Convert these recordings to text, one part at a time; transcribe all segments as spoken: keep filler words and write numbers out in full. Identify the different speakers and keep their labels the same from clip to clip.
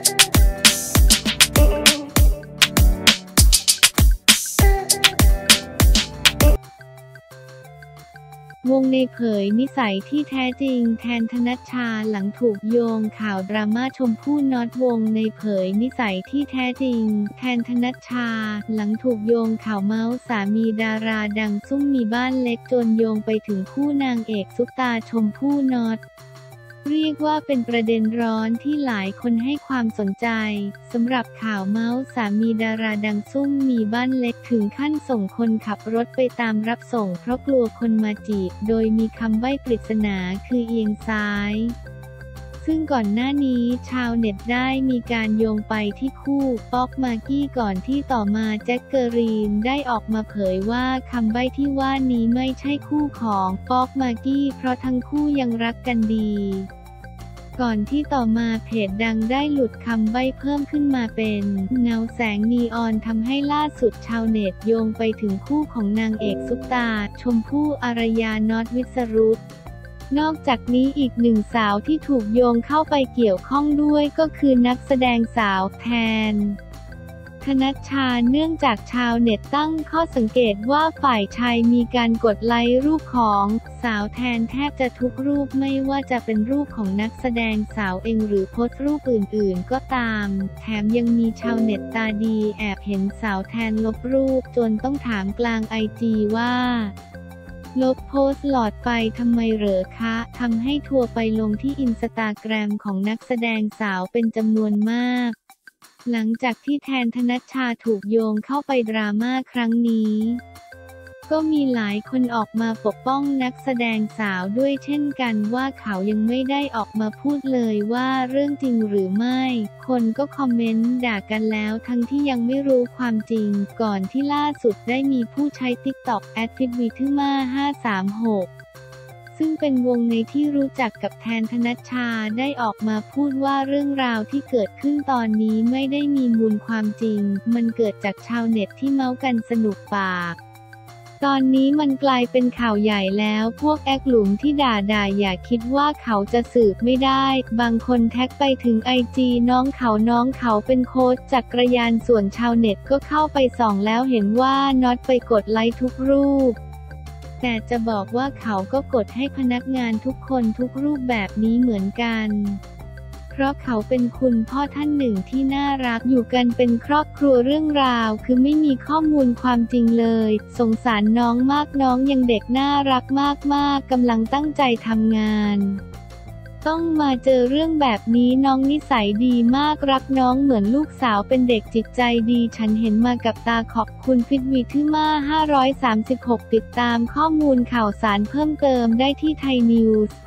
Speaker 1: วงในเผยนิสัยที่แท้จริงแทนธนัชชาหลังถูกโยงข่าวดราม่าชมพู่น็อตวงในเผยนิสัยที่แท้จริงแทนธนัชชาหลังถูกโยงข่าวเมาส์สามีดาราดังซุ่มมีบ้านเล็กจนโยงไปถึงคู่นางเอกซุปตาชมพู่น็อตเรียกว่าเป็นประเด็นร้อนที่หลายคนให้ความสนใจสำหรับข่าวเมาส์สามีดาราดังซุ่มมีบ้านเล็กถึงขั้นส่งคนขับรถไปตามรับส่งเพราะกลัวคนมาจีบโดยมีคำใบ้ปริศนาคือเอียงซ้ายซึ่งก่อนหน้านี้ชาวเน็ตได้มีการโยงไปที่คู่ป๊อกมากกี้ก่อนที่ต่อมาแจ็คเกอรีนได้ออกมาเผยว่าคำใบ้ที่ว่านี้ไม่ใช่คู่ของป๊อกมากกี้เพราะทั้งคู่ยังรักกันดีก่อนที่ต่อมาเพจดังได้หลุดคำใบ้เพิ่มขึ้นมาเป็นเงาแสงนีออนทำให้ล่าสุดชาวเน็ตโยงไปถึงคู่ของนางเอกซุปตาชมพู่อารยาน็อตวิสรุตนอกจากนี้อีกหนึ่งสาวที่ถูกโยงเข้าไปเกี่ยวข้องด้วยก็คือนักแสดงสาวแทนธนัชชาเนื่องจากชาวเน็ตตั้งข้อสังเกตว่าฝ่ายชายมีการกดไลค์รูปของสาวแทนแทบจะทุกรูปไม่ว่าจะเป็นรูปของนักแสดงสาวเองหรือโพสต์รูปอื่นๆก็ตามแถมยังมีชาวเน็ตตาดีแอบเห็นสาวแทนลบรูปจนต้องถามกลางไอจีว่าลบโพสต์หลอดไปทำไมเหรอคะทำให้ทัวร์ไปลงที่อินสตาแกรมของนักแสดงสาวเป็นจำนวนมากหลังจากที่แทนธนัชชาถูกโยงเข้าไปดราม่าครั้งนี้ก็มีหลายคนออกมาปกป้องนักแสดงสาวด้วยเช่นกันว่าเขายังไม่ได้ออกมาพูดเลยว่าเรื่องจริงหรือไม่คนก็คอมเมนต์ด่ากันแล้วทั้งที่ยังไม่รู้ความจริงก่อนที่ล่าสุดได้มีผู้ใช้ ติ๊กต็อก แอด ฟิตวิทึมาห้าสามหกซึ่งเป็นวงในที่รู้จักกับแทนธนัชชาได้ออกมาพูดว่าเรื่องราวที่เกิดขึ้นตอนนี้ไม่ได้มีมูลความจริงมันเกิดจากชาวเน็ตที่เมาส์กันสนุกปากตอนนี้มันกลายเป็นข่าวใหญ่แล้วพวกแอคหลุมที่ด่าด่าอย่าคิดว่าเขาจะสืบไม่ได้บางคนแท็กไปถึงไอจีน้องเขาน้องเขาเป็นโค้ชจักรยานส่วนชาวเน็ตก็เข้าไปส่องแล้วเห็นว่าน็อตไปกดไลค์ทุกรูปแต่จะบอกว่าเขาก็กดให้พนักงานทุกคนทุกรูปแบบนี้เหมือนกันเพราะเขาเป็นคุณพ่อท่านหนึ่งที่น่ารักอยู่กันเป็นครอบครัวเรื่องราวคือไม่มีข้อมูลความจริงเลยสงสารน้องมากน้องยังเด็กน่ารักมากๆกำลังตั้งใจทำงานต้องมาเจอเรื่องแบบนี้น้องนิสัยดีมากรักน้องเหมือนลูกสาวเป็นเด็กจิตใจดีฉันเห็นมากับตาขอบคุณฟิตวิทึมาห้าร้อยสามสิบหกติดตามข้อมูลข่าวสารเพิ่มเติมได้ที่ไทยนิวส์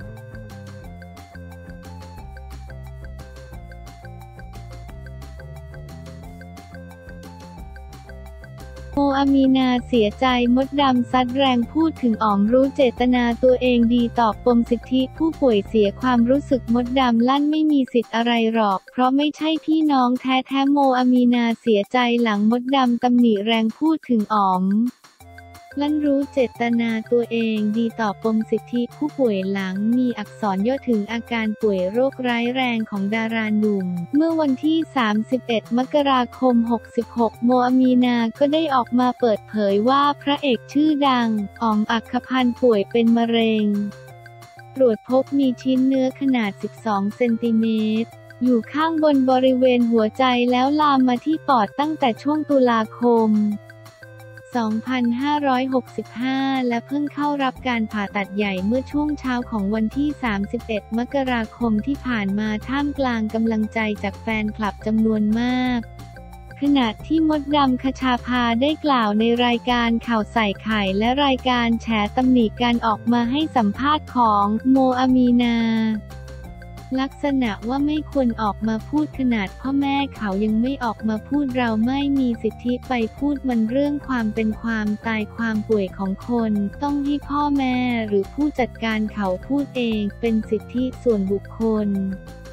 Speaker 1: โมอามีนาเสียใจมดดำซัดแรงพูดถึงอ๋อมรู้เจตนาตัวเองดีตอบปมสิทธิผู้ป่วยเสียความรู้สึกมดดำลั่นไม่มีสิทธิ์อะไรหรอกเพราะไม่ใช่พี่น้องแท้แท้โมอามีนาเสียใจหลังมดดำตำหนิแรงพูดถึงอ๋อมลั่นรู้เจตนาตัวเองดีต่อปมสิทธิผู้ป่วยหลังมีอักษรย่อถึงอาการป่วยโรคร้ายแรงของดาราหนุ่มเมื่อวันที่สามสิบเอ็ดมกราคมหกสิบหกโมอามีนาก็ได้ออกมาเปิดเผยว่าพระเอกชื่อดังอ๋อมอัคคพันธ์ป่วยเป็นมะเร็งตรวจพบมีชิ้นเนื้อขนาดสิบสองเซนติเมตรอยู่ข้างบนบริเวณหัวใจแล้วลามมาที่ปอดตั้งแต่ช่วงตุลาคมสองพันห้าร้อยหกสิบห้าและเพิ่งเข้ารับการผ่าตัดใหญ่เมื่อช่วงเช้าของวันที่สามสิบเอ็ดมกราคมที่ผ่านมาท่ามกลางกำลังใจจากแฟนคลับจำนวนมากขณะที่มดดำคชาภาได้กล่าวในรายการข่าวใส่ไข่และรายการแฉตำหนิการออกมาให้สัมภาษณ์ของโมอามีนาลักษณะว่าไม่ควรออกมาพูดขนาดพ่อแม่เขายังไม่ออกมาพูดเราไม่มีสิทธิไปพูดมันเรื่องความเป็นความตายความป่วยของคนต้องให้พ่อแม่หรือผู้จัดการเขาพูดเองเป็นสิทธิส่วนบุคคล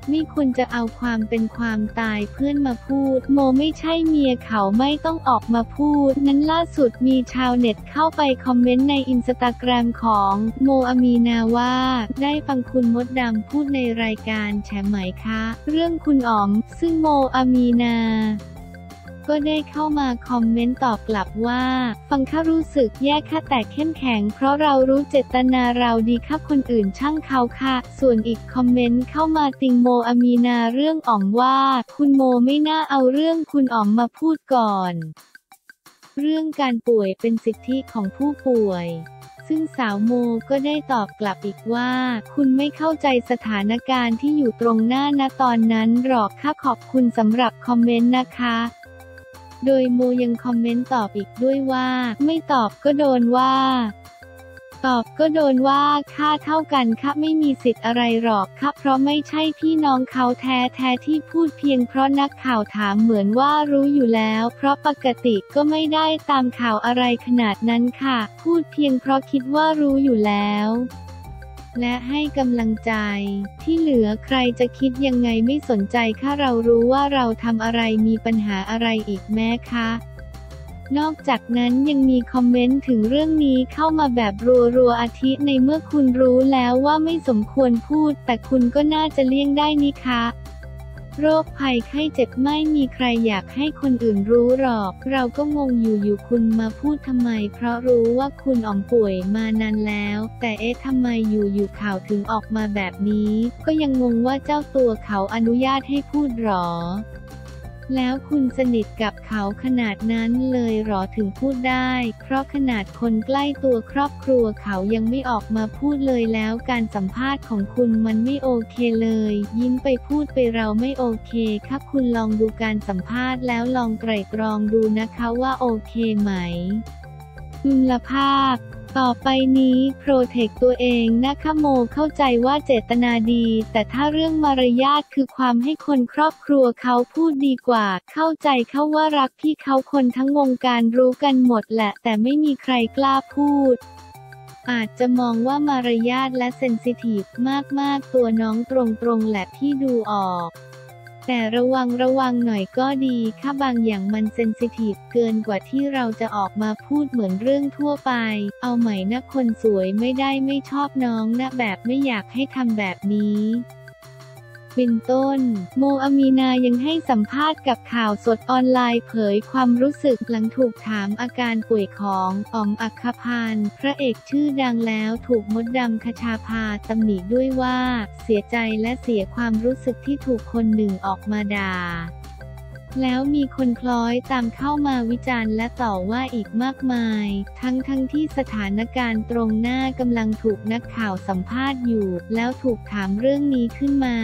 Speaker 1: ไม่ควรจะเอาความเป็นความตายเพื่อนมาพูดโมไม่ใช่เมียเขาไม่ต้องออกมาพูดนั้นล่าสุดมีชาวเน็ตเข้าไปคอมเมนต์ในอินสตาแกรมของโมอามีนาว่าได้ฟังคุณมดดำพูดในรายการแฉไหมคะเรื่องคุณอ๋อมซึ่งโมอามีนาก็ได้เข้ามาคอมเมนต์ตอบกลับว่าฟังค่ะรู้สึกแย่ค่ะแต่เข้มแข็งเพราะเรารู้เจตนาเราดีค่ะคนอื่นช่างเขาค่ะส่วนอีกคอมเมนต์เข้ามาติงโมอามีนาเรื่องอ๋อมว่าคุณโมไม่น่าเอาเรื่องคุณอ๋อมมาพูดก่อนเรื่องการป่วยเป็นสิทธิของผู้ป่วยซึ่งสาวโมก็ได้ตอบกลับอีกว่าคุณไม่เข้าใจสถานการณ์ที่อยู่ตรงหน้าณตอนนั้นหรอกค่ะขอบคุณสำหรับคอมเมนต์นะคะโดยโมยังคอมเมนต์ตอบอีกด้วยว่าไม่ตอบก็โดนว่าตอบก็โดนว่าค่าเท่ากันค่ะไม่มีสิทธิ์อะไรหรอกค่ะเพราะไม่ใช่พี่น้องเขาแท้แท้ที่พูดเพียงเพราะนักข่าวถามเหมือนว่ารู้อยู่แล้วเพราะปกติก็ไม่ได้ตามข่าวอะไรขนาดนั้นค่ะพูดเพียงเพราะคิดว่ารู้อยู่แล้วและให้กำลังใจที่เหลือใครจะคิดยังไงไม่สนใจค่ะเรารู้ว่าเราทำอะไรมีปัญหาอะไรอีกแม้คะนอกจากนั้นยังมีคอมเมนต์ถึงเรื่องนี้เข้ามาแบบรัวๆอาทิในเมื่อคุณรู้แล้วว่าไม่สมควรพูดแต่คุณก็น่าจะเลี่ยงได้นี่คะโรคภัยไข้เจ็บไม่มีใครอยากให้คนอื่นรู้หรอกเราก็งงอยู่อยู่คุณมาพูดทำไมเพราะรู้ว่าคุณอ๋อมป่วยมานานแล้วแต่เอ๊ะทำไมอยู่อยู่ข่าวถึงออกมาแบบนี้ก็ยังงงว่าเจ้าตัวเขาอนุญาตให้พูดหรอแล้วคุณสนิทกับเขาขนาดนั้นเลยหรอถึงพูดได้เพราะขนาดคนใกล้ตัวครอบครัวเขายังไม่ออกมาพูดเลยแล้วการสัมภาษณ์ของคุณมันไม่โอเคเลยยิ้มไปพูดไปเราไม่โอเคค่ะคุณลองดูการสัมภาษณ์แล้วลองไตร่ตรองดูนะคะว่าโอเคไหมคุณภาพต่อไปนี้โปรเทคตัวเองนะคะโมเข้าใจว่าเจตนาดีแต่ถ้าเรื่องมารยาทคือความให้คนครอบครัวเขาพูดดีกว่าเข้าใจเขาว่ารักพี่เขาคนทั้งวงการรู้กันหมดแหละแต่ไม่มีใครกล้าพูดอาจจะมองว่ามารยาทและเซนซิทีฟมากๆตัวน้องตรงๆแหละพี่ดูออกแต่ระวังระวังหน่อยก็ดีค่ะบางอย่างมันเซนซิทีฟเกินกว่าที่เราจะออกมาพูดเหมือนเรื่องทั่วไปเอาใหม่นะคนสวยไม่ได้ไม่ชอบน้องนะแบบไม่อยากให้ทำแบบนี้เป็นต้นโมอามีนายังให้สัมภาษณ์กับข่าวสดออนไลน์เผยความรู้สึกหลังถูกถามอาการป่วยของอ๋อมอัคคพันธ์พระเอกชื่อดังแล้วถูกมดดำคชาภาตำหนิด้วยว่าเสียใจและเสียความรู้สึกที่ถูกคนหนึ่งออกมาด่าแล้วมีคนคล้อยตามเข้ามาวิจารณ์และต่อว่าอีกมากมายทั้งทั้งที่สถานการณ์ตรงหน้ากำลังถูกนักข่าวสัมภาษณ์อยู่แล้วถูกถามเรื่องนี้ขึ้นมา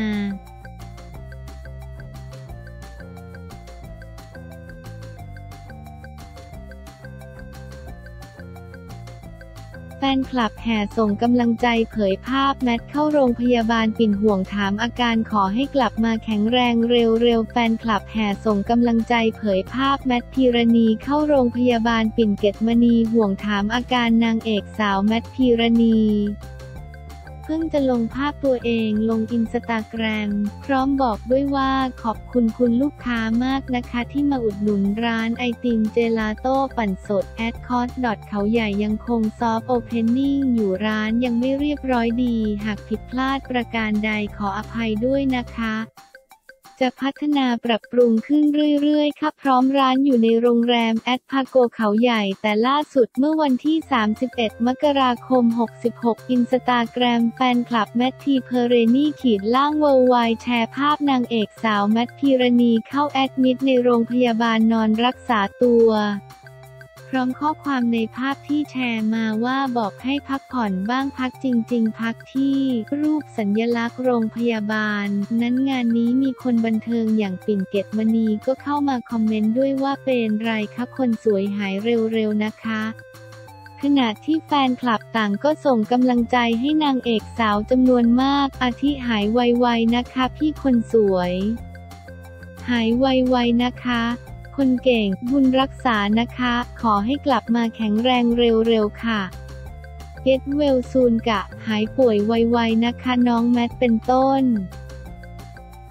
Speaker 1: แฟนคลับแห่ส่งกำลังใจเผยภาพแมทเข้าโรงพยาบาลปิ่นห่วงถามอาการขอให้กลับมาแข็งแรงเร็วๆแฟนคลับแห่ส่งกำลังใจเผยภาพแมทพีรณีเข้าโรงพยาบาลปิ่นเกตมณีห่วงถามอาการนางเอกสาวแมทพีรณีเพิ่งจะลงภาพตัวเองลงอินสตาแกรมพร้อมบอกด้วยว่าขอบคุณคุณลูกค้ามากนะคะที่มาอุดหนุนร้านไอติมเจลาโต้ปั่นสดแอดคอร์สเขาใหญ่ยังคงซอฟต์โอเพนนิ่งอยู่ร้านยังไม่เรียบร้อยดีหากผิดพลาดประการใดขออภัยด้วยนะคะจะพัฒนาปรับปรุงขึ้นเรื่อยๆค่ะพร้อมร้านอยู่ในโรงแรมแอดพาโกเขาใหญ่แต่ล่าสุดเมื่อวันที่สามสิบเอ็ดมกราคมหกสิบหกอินสตาแกรมแฟนคลับแมททีเพเรนี่ขีดล่างเวิลด์ไวด์แชร์ภาพนางเอกสาวแมทพีรณีเข้าแอดมิดในโรงพยาบาลนอนรักษาตัวพร้อมข้อความในภาพที่แชร์มาว่าบอกให้พักผ่อนบ้างพักจริงๆพักที่รูปสัญลักษณ์โรงพยาบาลนั้นงานนี้มีคนบันเทิงอย่างปิ่นเกตมณีก็เข้ามาคอมเมนต์ด้วยว่าเป็นไรคะคนสวยหายเร็วๆนะคะขณะที่แฟนคลับต่างก็ส่งกำลังใจให้นางเอกสาวจำนวนมากอาทิหายไวๆนะคะพี่คนสวยหายไวๆนะคะคนเก่งบุญรักษานะคะขอให้กลับมาแข็งแรงเร็วๆค่ะเกตเวลซูนกะหายป่วยไวๆนะคะน้องแมทเป็นต้น